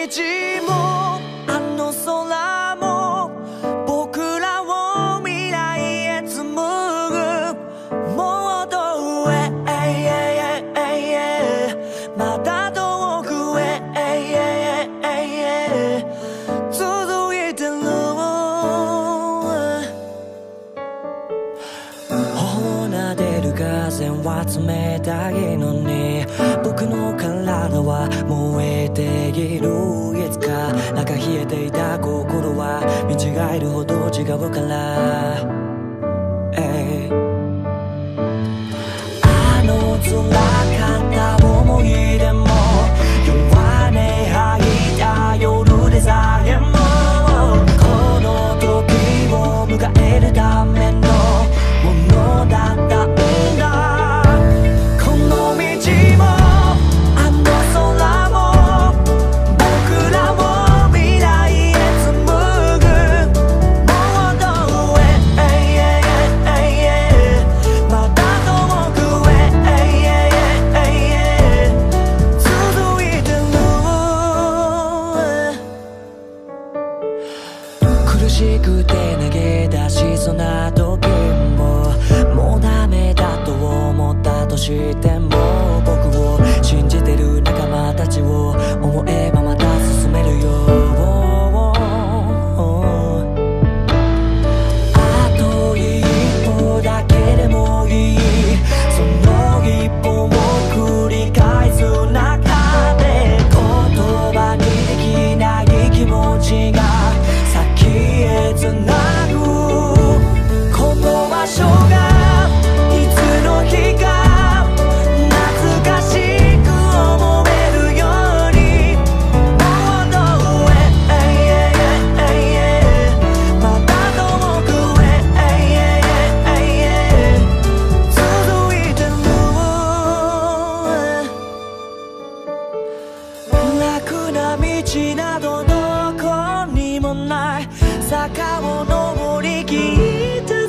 もあの空も僕らを未来へ紡ぐもっと上まだ遠くへ続いてる頬なでる風は冷たいのに僕の体は燃えているいつか中冷えていた心は見違えるほど違うからあの辛かった思い出も弱音吐いた夜でさえもこの時を迎えるためのものだったんだこの道もあの空も僕らを未来へ紡ぐもっと上まだ遠くへ続いてる苦しくて投げ出しそうな時ももうダメだと思ったとしても僕を信じてる仲間たちを思えばまた進めるよあと一歩だけでもいいその一歩を繰り返す中で言葉にできない気持ちが先へつなぐこの場所がいつの日か懐かしく思えるようにもっと上まだ遠くへ続いてる楽な道などどこにもない坂を登りきって